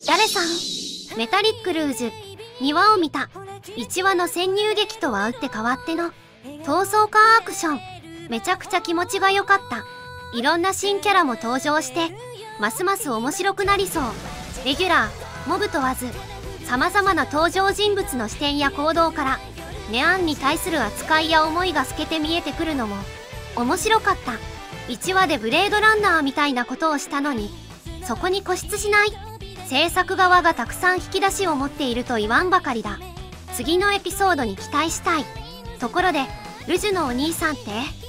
誰さん？メタリックルージュ2話を見た。1話の潜入劇とは打って変わっての逃走カーアクション、めちゃくちゃ気持ちが良かった。いろんな新キャラも登場してますます面白くなりそう。レギュラーモブ問わず様々な登場人物の視点や行動からネアンに対する扱いや思いが透けて見えてくるのも面白かった。1話でブレードランナーみたいなことをしたのにそこに固執しない制作側がたくさん引き出しを持っていると言わんばかりだ。次のエピソードに期待したい。ところでルジュのお兄さんって